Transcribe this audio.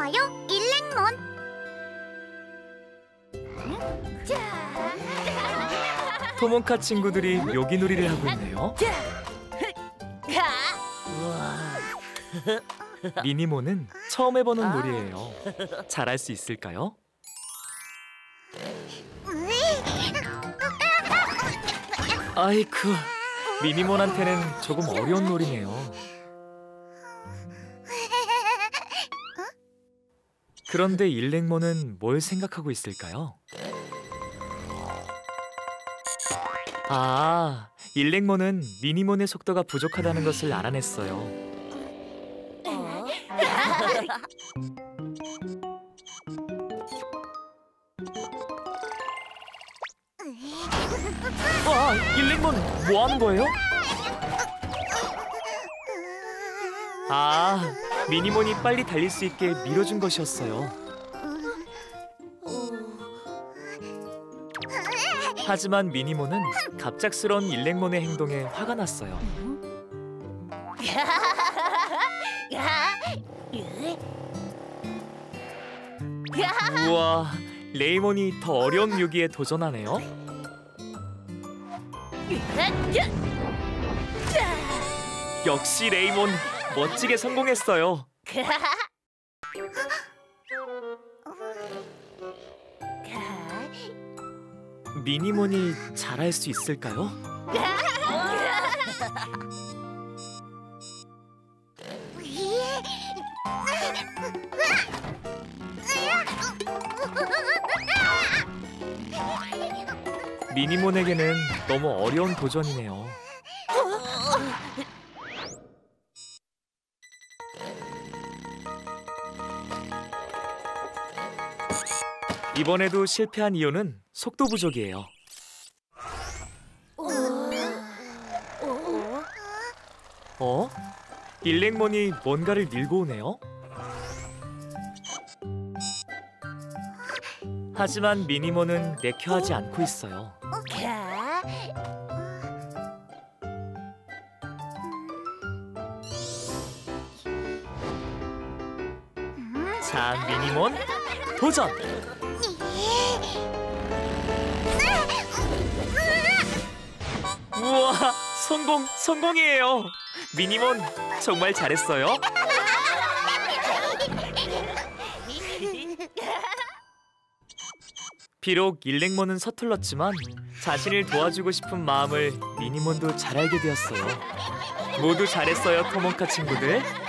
와요, 일렉몬. 토몬카 친구들이 묘기놀이를 하고 있네요. 미니몬은 처음 해보는 놀이예요. 잘할 수 있을까요? 아이쿠, 미니몬한테는 조금 어려운 놀이네요. 그런데 일렉몬은 뭘 생각하고 있을까요? 아, 일렉몬은 미니몬의 속도가 부족하다는 것을 알아냈어요. 와, 일렉몬 뭐 하는 거예요? 아, 미니몬이 빨리 달릴 수 있게 밀어준 것이었어요. 하지만 미니몬은 갑작스러운 일렉몬의 행동에 화가 났어요. 우와, 레이몬이 더 어려운 묘기에 도전하네요. 역시 레이몬, 멋지게 성공했어요. 미니몬이 잘할 수 있을까요? 미니몬에게는 너무 어려운 도전이네요. 이번에도 실패한 이유는 속도 부족이에요. 어? 일렉몬이 뭔가를 밀고 오네요? 하지만 미니몬은 내켜하지 않고 있어요. 자, 미니몬, 도전! 우와, 성공이에요! 미니몬, 정말 잘했어요. 비록 일렉몬은 서툴렀지만 자신을 도와주고 싶은 마음을 미니몬도 잘 알게 되었어요. 모두 잘했어요, 토몬카 친구들.